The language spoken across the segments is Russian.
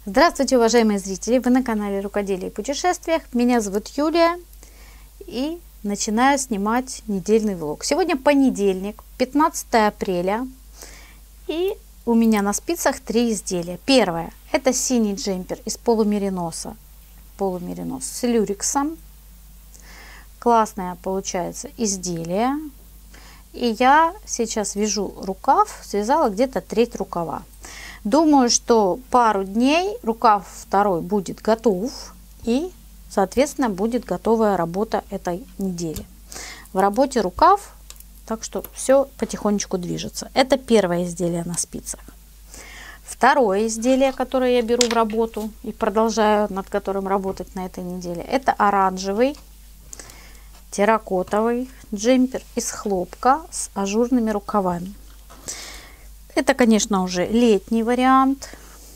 Здравствуйте, уважаемые зрители! Вы на канале Рукоделие и путешествиях. Меня зовут Юлия, и начинаю снимать недельный влог. Сегодня понедельник, 15 апреля, и у меня на спицах 3 изделия. Первое — это синий джемпер из полумериноса, с люрексом. Классное получается изделие. И я сейчас вяжу рукав, связала где-то треть рукава. Думаю, что пару дней рукав второй будет готов, и, соответственно, будет готовая работа этой недели. В работе рукав, так что все потихонечку движется. Это первое изделие на спицах. Второе изделие, которое я беру в работу и продолжаю над которым работать на этой неделе, это оранжевый терракотовый джемпер из хлопка с ажурными рукавами. Это, конечно, уже летний вариант.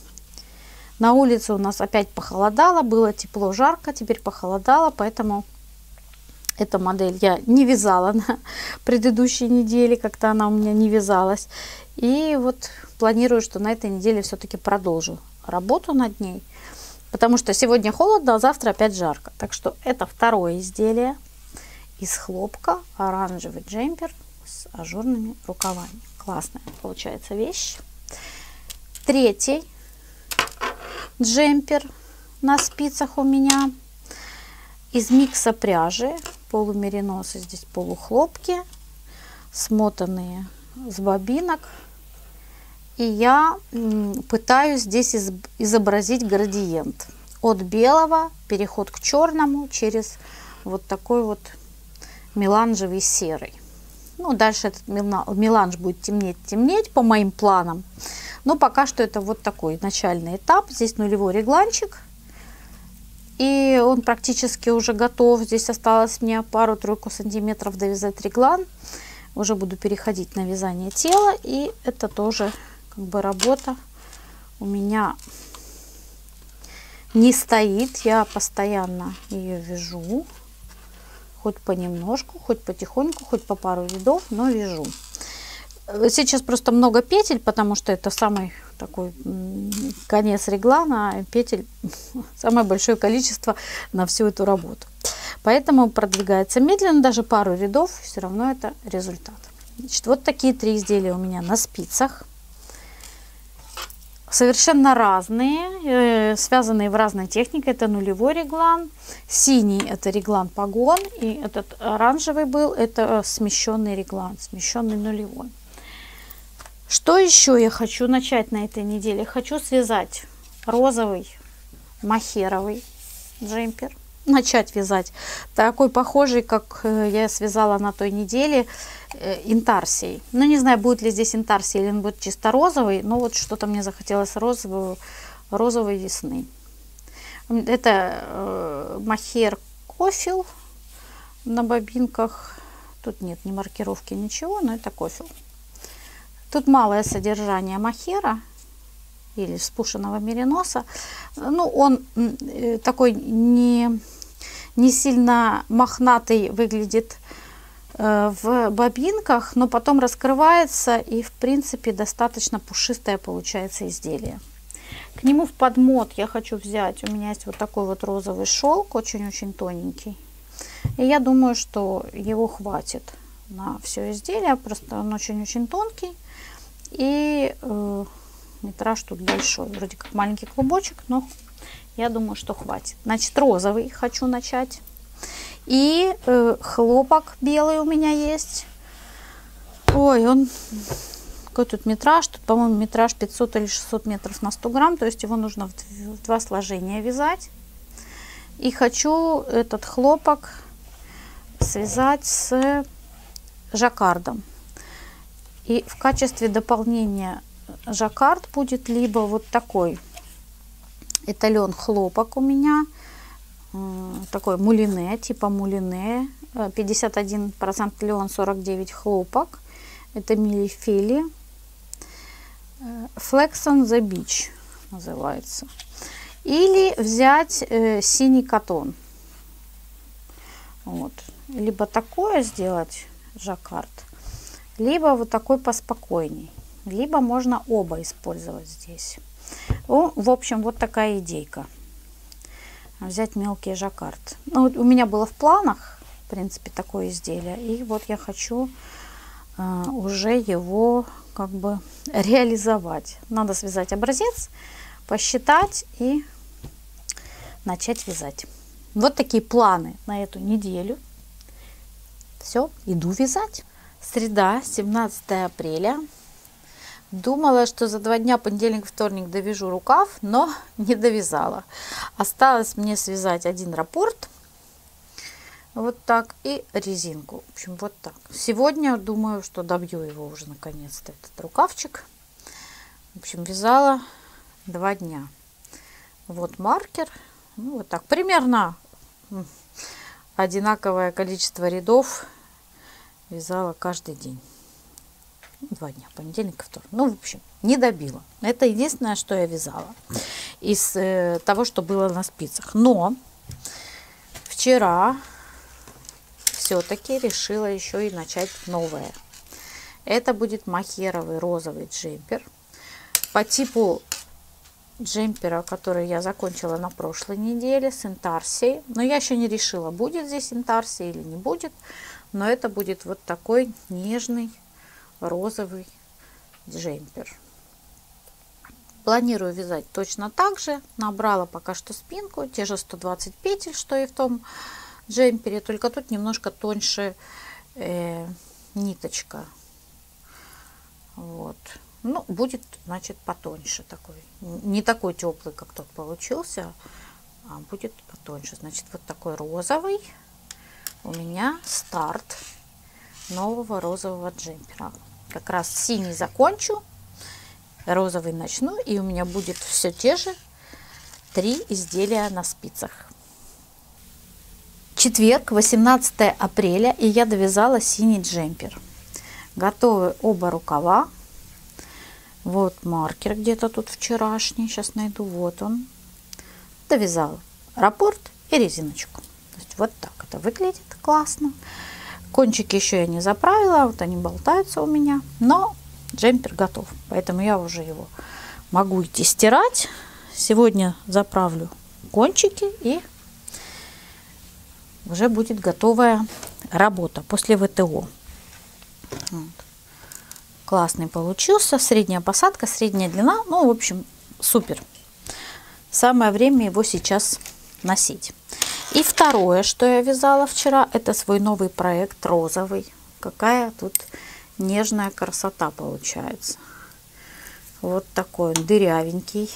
На улице у нас опять похолодало, было тепло, жарко, теперь похолодало, поэтому эту модель я не вязала на предыдущей неделе, как-то она у меня не вязалась. И вот планирую, что на этой неделе все-таки продолжу работу над ней, потому что сегодня холодно, а завтра опять жарко. Так что это второе изделие из хлопка, оранжевый джемпер с ажурными рукавами. Классная получается вещь. Третий джемпер на спицах у меня из микса пряжи, полумериносы, здесь полухлопки, смотанные с бобинок. И я пытаюсь здесь изобразить градиент от белого, переход к черному через вот такой вот меланжевый серый. Ну, дальше этот меланж будет темнеть по моим планам. Но пока что это вот такой начальный этап. Здесь нулевой регланчик. И он практически уже готов. Здесь осталось мне пару-тройку сантиметров довязать реглан. Уже буду переходить на вязание тела. И это тоже как бы работа у меня не стоит. Я постоянно ее вяжу. Хоть понемножку, хоть потихоньку, хоть по пару рядов, но вяжу. Сейчас просто много петель, потому что это самый такой конец реглана, петель самое большое количество на всю эту работу. Поэтому продвигается медленно, даже пару рядов, все равно это результат. Значит, вот такие 3 изделия у меня на спицах. Совершенно разные, связанные в разной технике. Это нулевой реглан, синий это реглан погон, и этот оранжевый был, это смещенный реглан, смещенный нулевой. Что еще я хочу начать на этой неделе? Хочу связать розовый мохеровый джемпер, начать вязать такой похожий, как я связала на той неделе, интарсией. Ну, не знаю, будет ли здесь интарсия или он будет чисто розовый, но вот что-то мне захотелось розовой весны. Это мохер кофил на бобинках. Тут нет ни маркировки, ничего, но это кофил. Тут малое содержание мохера или спушенного мериноса. Ну, он такой не сильно мохнатый выглядит в бобинках, но потом раскрывается, и в принципе достаточно пушистое получается изделие. К нему в подмот я хочу взять, у меня есть вот такой вот розовый шелк, очень-очень тоненький, и я думаю, что его хватит на все изделие, просто он очень-очень тонкий, и метраж тут большой, вроде как маленький клубочек, но я думаю, что хватит. Значит, розовый хочу начать. И хлопок белый у меня есть. Ой, он какой тут метраж? Тут, по-моему, метраж 500 или 600 метров на 100 грамм. То есть его нужно в 2 сложения вязать. И хочу этот хлопок связать с жаккардом. И в качестве дополнения жаккард будет либо вот такой эталон хлопок у меня, такой мулине, типа мулине, 51% лен, 49 хлопок, это милифили, Flex on the Beach называется, или взять синий катон, вот, либо такое сделать жаккард, либо вот такой поспокойней, либо можно оба использовать здесь. В общем, вот такая идейка. Взять мелкий жаккард. Ну, у меня было в планах, в принципе, такое изделие. И вот я хочу уже его как бы реализовать. Надо связать образец, посчитать и начать вязать. Вот такие планы на эту неделю. Все, иду вязать. Среда, 17 апреля. Думала, что за 2 дня, понедельник, вторник, довяжу рукав, но не довязала. Осталось мне связать один раппорт. Вот так. И резинку. В общем, вот так. Сегодня думаю, что добью его уже наконец-то, этот рукавчик. В общем, вязала 2 дня. Вот маркер. Ну, вот так. Примерно одинаковое количество рядов вязала каждый день. 2 дня, понедельник, вторник. Ну, в общем, не добила. Это единственное, что я вязала из того, что было на спицах. Но вчера все-таки решила еще и начать новое. Это будет мохеровый розовый джемпер. По типу джемпера, который я закончила на прошлой неделе с интарсией. Но я еще не решила, будет здесь интарсия или не будет. Но это будет вот такой нежный розовый джемпер. Планирую вязать точно так же. Набрала пока что спинку, те же 120 петель, что и в том джемпере, только тут немножко тоньше ниточка. Вот. Ну, будет, значит, потоньше такой. Не такой теплый, как тот получился, а будет потоньше. Значит, вот такой розовый у меня старт нового розового джемпера. Как раз синий закончу, розовый начну, и у меня будет все те же 3 изделия на спицах. Четверг, 18 апреля, и я довязала синий джемпер. Готовы оба рукава. Вот маркер где-то тут вчерашний, сейчас найду, вот он. Довязала раппорт и резиночку. То есть вот так это выглядит классно. Кончики еще я не заправила, вот они болтаются у меня, но джемпер готов, поэтому я уже его могу идти стирать. Сегодня заправлю кончики и уже будет готовая работа после ВТО. Вот. Классный получился, средняя посадка, средняя длина, ну, в общем, супер. Самое время его сейчас носить. И второе, что я вязала вчера, это свой новый проект розовый. Какая тут нежная красота получается. Вот такой он дырявенький.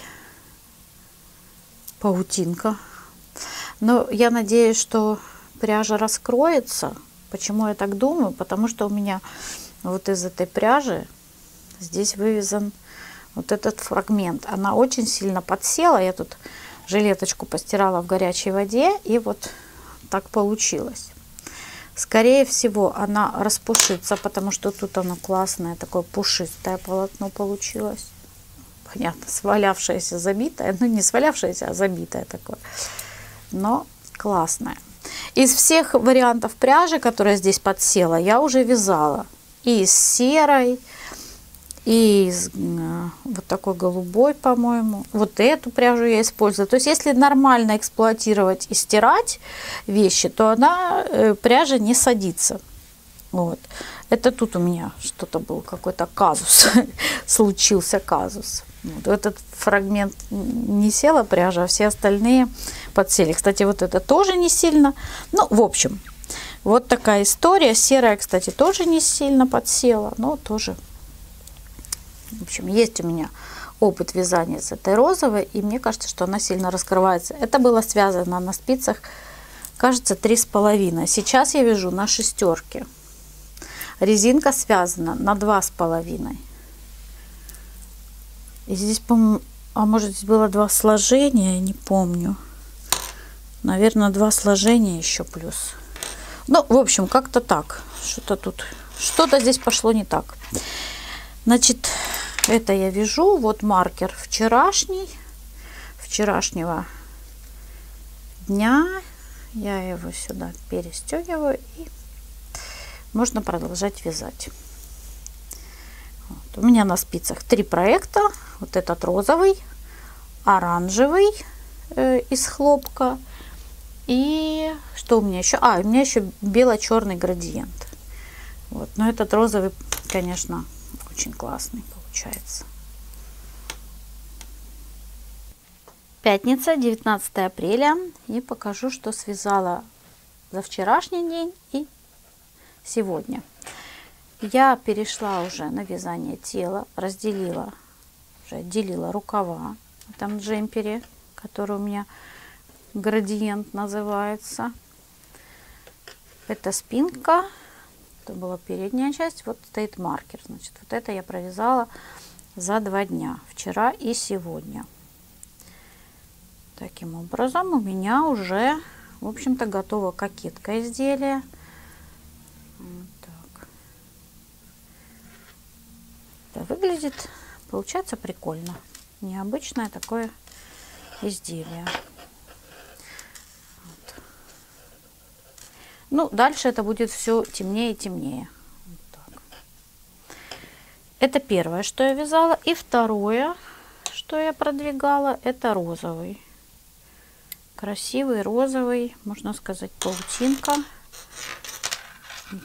Паутинка. Но я надеюсь, что пряжа раскроется. Почему я так думаю? Потому что у меня вот из этой пряжи здесь вывязан вот этот фрагмент. Она очень сильно подсела. Я тут жилеточку постирала в горячей воде, и вот так получилось. Скорее всего, она распушится, потому что тут оно классное, такое пушистое полотно получилось. Понятно, свалявшееся, забитое. Ну, не свалявшееся, а забитое такое. Но классное. Из всех вариантов пряжи, которая здесь подсела, я уже вязала. И с серой, и вот такой голубой, по-моему. Вот эту пряжу я использую. То есть, если нормально эксплуатировать и стирать вещи, то она, пряжа не садится. Вот. Это тут у меня что-то был, какой-то казус. Случился казус. Вот. Этот фрагмент не села пряжа, а все остальные подсели. Кстати, вот это тоже не сильно. Ну, в общем, вот такая история. Серая, кстати, тоже не сильно подсела, но тоже... В общем, есть у меня опыт вязания с этой розовой, и мне кажется, что она сильно раскрывается. Это было связано на спицах, кажется, 3,5. Сейчас я вяжу на 6. Резинка связана на 2,5. И здесь, по-моему, а может здесь было 2 сложения, я не помню. Наверное, 2 сложения еще плюс. Ну, в общем, как-то так. Что-то тут, что-то здесь пошло не так. Значит, это я вяжу. Вот маркер вчерашнего дня. Я его сюда перестегиваю, и можно продолжать вязать. Вот. У меня на спицах 3 проекта. Вот этот розовый, оранжевый из хлопка. И что у меня еще? У меня еще бело-черный градиент. Вот. Но этот розовый, конечно, очень классный получается. Пятница, 19 апреля. И покажу, что связала за вчерашний день и сегодня. Я перешла уже на вязание тела, разделила, уже отделила рукава в этом джемпере, который у меня градиент называется. Это спинка, это была передняя часть, вот стоит маркер. Значит, вот это я провязала за 2 дня, вчера и сегодня. Таким образом у меня уже, в общем-то, готова кокетка изделия. Вот так. Это выглядит, получается прикольно. Необычное такое изделие. Вот. Ну, дальше это будет все темнее и темнее. Вот так. Это первое, что я вязала. И второе, что я продвигала, это розовый. Красивый розовый, можно сказать, паутинка. Вот.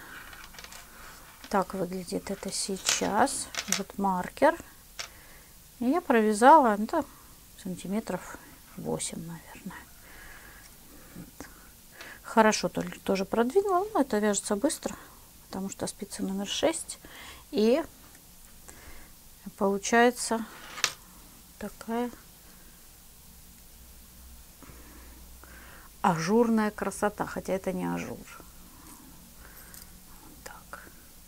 Так выглядит это сейчас. Вот маркер. И я провязала, ну, сантиметров 8, наверное. Вот. Хорошо тоже продвинула, но это вяжется быстро, потому что спица номер 6. И получается такая ажурная красота, хотя это не ажур. Так.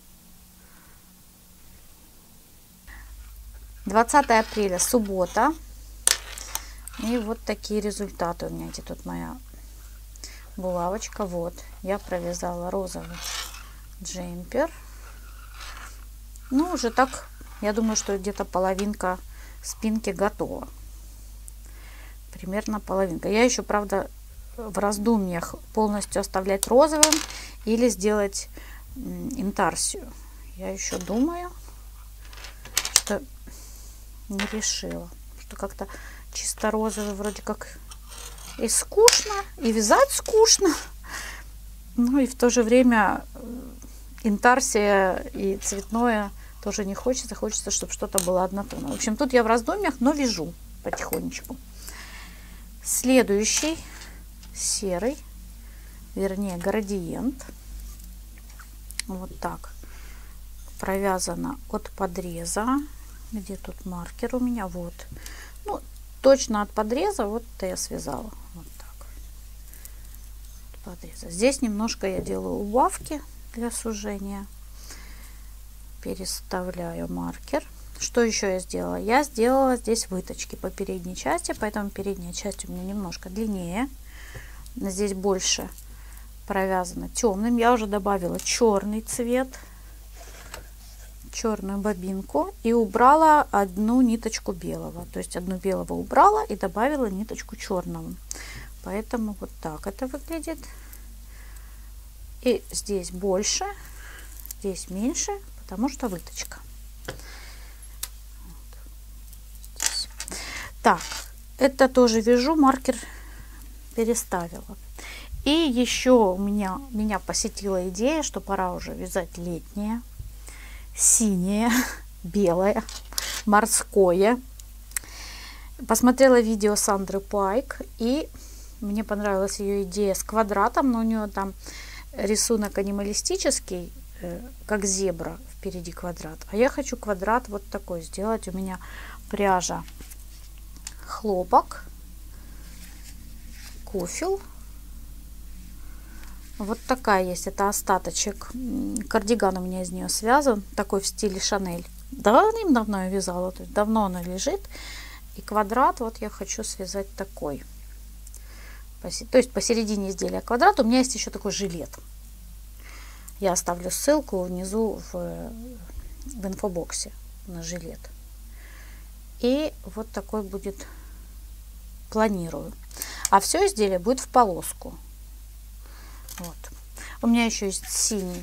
20 апреля, суббота. И вот такие результаты у меня. Где тут моя булавочка? Вот, я провязала розовый джемпер. Ну, уже так, я думаю, что где-то половинка спинки готова. Примерно половинка. Я еще, правда, в раздумьях полностью оставлять розовым или сделать интарсию. Я еще думаю, что не решила, что как-то чисто розовый вроде как и скучно, и вязать скучно, ну и в то же время интарсия и цветное тоже не хочется, хочется, чтобы что-то было однотонное. В общем, тут я в раздумьях, но вяжу потихонечку. Следующий серый, вернее градиент, вот так провязано от подреза. Где тут маркер у меня? Вот, ну точно от подреза. Вот это я связала вот так от подреза. Здесь немножко я делаю убавки для сужения, переставляю маркер. Что еще я сделала? Я сделала здесь выточки по передней части, поэтому передняя часть у меня немножко длиннее. Здесь больше провязано темным. Я уже добавила черный цвет, черную бобинку, и убрала одну ниточку белого. То есть одну белого убрала и добавила ниточку черного. Поэтому вот так это выглядит. И здесь больше, здесь меньше, потому что выточка. Вот. Здесь. Так, это тоже вяжу, маркер переставила. И еще меня посетила идея, что пора уже вязать летнее, синее, белое, морское. Посмотрела видео Сандры Пайк, и мне понравилась ее идея с квадратом, но у нее там рисунок анималистический, как зебра, впереди квадрат. А я хочу квадрат вот такой сделать. У меня пряжа хлопок, кофел. Вот такая есть, это остаточек. Кардиган у меня из нее связан, такой в стиле Шанель. Давным-давно я вязала, то есть давно она лежит. И квадрат вот я хочу связать такой. То есть посередине изделия квадрат. У меня есть еще такой жилет. Я оставлю ссылку внизу в инфобоксе на жилет. И вот такой будет, планирую. А все изделие будет в полоску. Вот. У меня еще есть синий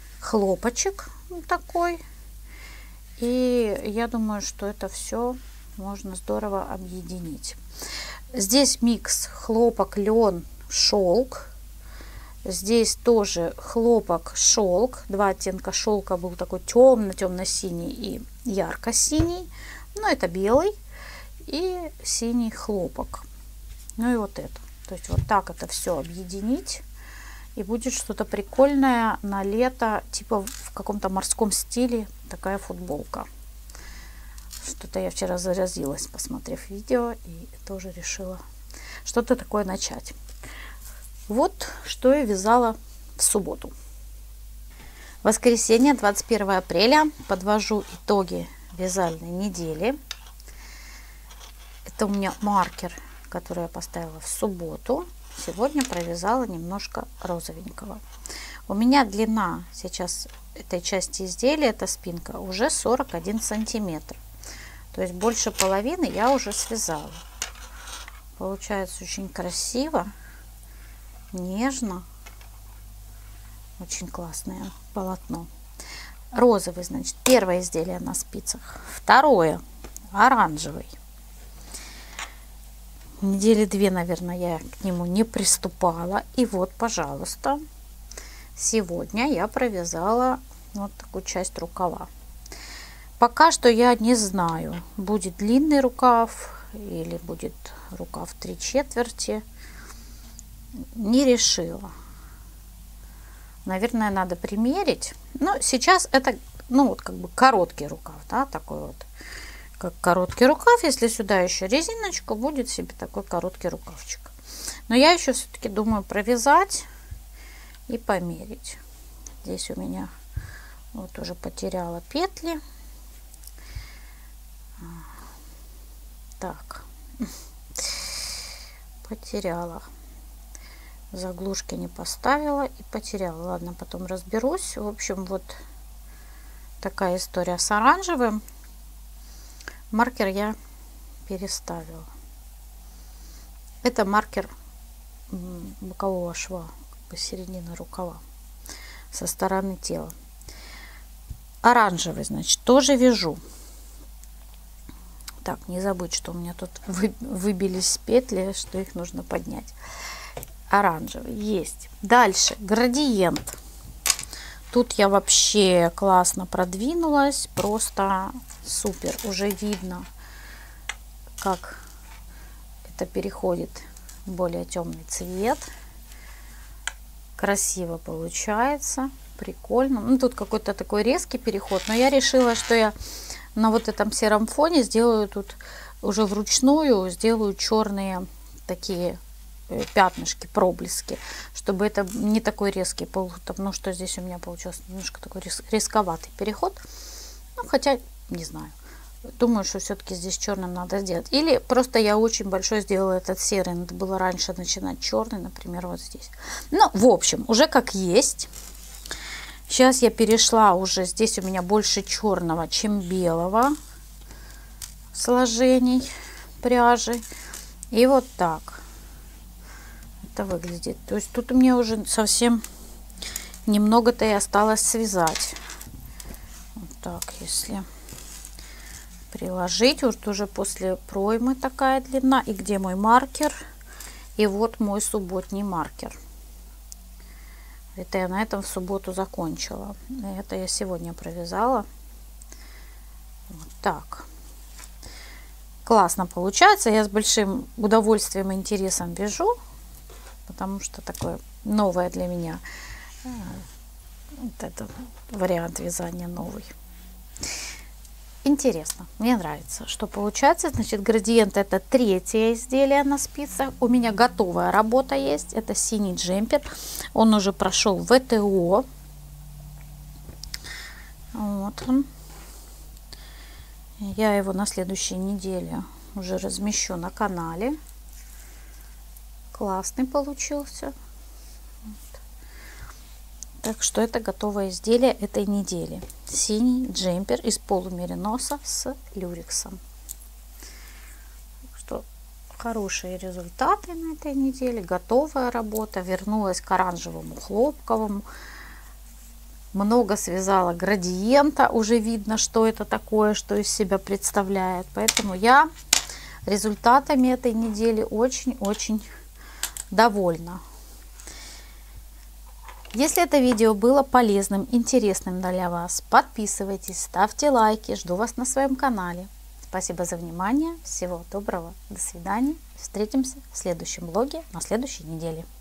хлопочек вот такой. И я думаю, что это все можно здорово объединить. Здесь микс хлопок, лен, шелк. Здесь тоже хлопок, шелк. Два оттенка шелка, был такой темно-темно-синий и ярко-синий. Но это белый и синий хлопок. Ну и вот это. То есть вот так это все объединить. И будет что-то прикольное на лето, типа в каком-то морском стиле, такая футболка. Что-то я вчера заразилась, посмотрев видео, и тоже решила что-то такое начать. Вот что я вязала в субботу. Воскресенье, 21 апреля. Подвожу итоги вязальной недели. Это у меня маркер, который я поставила в субботу. Сегодня провязала немножко розовенького. У меня длина сейчас этой части изделия, эта спинка, уже 41 сантиметр. То есть больше половины я уже связала. Получается очень красиво, нежно. Очень классное полотно. Розовый, значит, первое изделие на спицах. Второе, оранжевый. Недели 2, наверное, я к нему не приступала. И вот, пожалуйста, сегодня я провязала вот такую часть рукава. Пока что я не знаю, будет длинный рукав или будет рукав 3/4. Не решила. Наверное, надо примерить. Но сейчас это, ну, вот как бы короткий рукав, да, такой вот. Как короткий рукав, если сюда еще резиночку, будет себе такой короткий рукавчик. Но я еще все-таки думаю провязать и померить. Здесь у меня вот уже потеряла петли. Так, потеряла. Заглушки не поставила и потеряла. Ладно, потом разберусь. В общем, вот такая история с оранжевым. Маркер я переставила. Это маркер бокового шва, посередине рукава, со стороны тела. Оранжевый, значит, тоже вяжу. Так, не забыть, что у меня тут выбились петли, что их нужно поднять. Оранжевый есть. Дальше градиент. Тут я вообще классно продвинулась, просто супер. Уже видно, как это переходит в более темный цвет. Красиво получается, прикольно. Ну, тут какой-то такой резкий переход, но я решила, что я на вот этом сером фоне сделаю тут уже вручную, сделаю черные такие пятнышки, проблески, чтобы это не такой резкий полутон, ну что здесь у меня получился немножко такой рисковатый переход. Ну, хотя, не знаю, думаю, что все-таки здесь черным надо сделать. Или просто я очень большой сделала этот серый, надо было раньше начинать черный, например, вот здесь. Ну, в общем, уже как есть. Сейчас я перешла уже, здесь у меня больше черного, чем белого сложений пряжи. И вот так это выглядит. То есть тут у меня уже совсем немного-то и осталось связать. Вот так, если приложить, вот уже после проймы такая длина. И где мой маркер? И вот мой субботний маркер. Это я на этом в субботу закончила. Это я сегодня провязала. Вот так. Классно получается. Я с большим удовольствием и интересом вяжу, потому что такое новое для меня. Вот это вариант вязания новый. Интересно, мне нравится, что получается. Значит, градиент — это третье изделие на спицах. У меня готовая работа есть. Это синий джемпер. Он уже прошел ВТО. Вот он. Я его на следующей неделе уже размещу на канале. Классный получился. Так что это готовое изделие этой недели. Синий джемпер из полумереноса с люрексом. Так что хорошие результаты на этой неделе. Готовая работа. Вернулась к оранжевому хлопковому. Много связала градиента, уже видно, что это такое, что из себя представляет. Поэтому я результатами этой недели очень-очень довольна. Если это видео было полезным, интересным для вас, подписывайтесь, ставьте лайки, жду вас на своем канале. Спасибо за внимание, всего доброго, до свидания. Встретимся в следующем блоге на следующей неделе.